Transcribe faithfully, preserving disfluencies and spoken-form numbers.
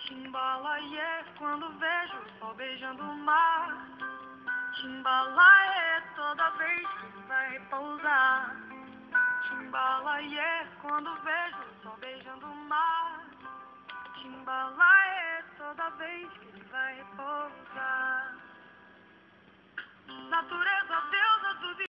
Timbalaê, quando vejo o sol beijando o mar. Timbalaê, toda vez que ele vai repousar. Timbalaê, quando vejo o sol beijando o mar. Timbalaê, toda vez que ele vai repousar. Natureza, deusa dos